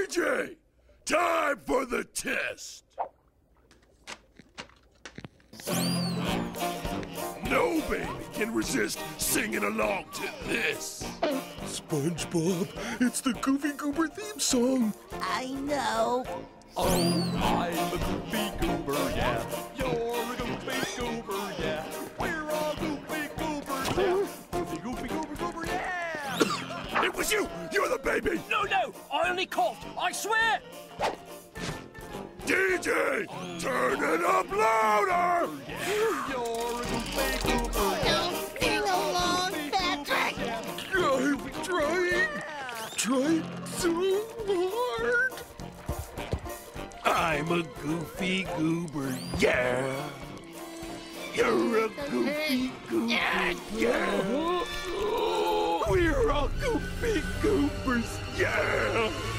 DJ, time for the test. No baby can resist singing along to this. SpongeBob, it's the Goofy Goober theme song. I know. Oh, I'm a Goofy Goober, yeah. You're a Goofy Goober, yeah. We're all Goofy Goobers, yeah. Goofy, Goofy, Goober, Goober, yeah. It was you! You're the baby! No, I only coughed, I swear! DJ, turn it up louder! You're a Goofy Goober, yeah. Sing along, Patrick. I'm trying so hard. I'm a Goofy Goober, yeah. You're a Goofy Goober, yeah. We're all Goofy Goobers, yeah.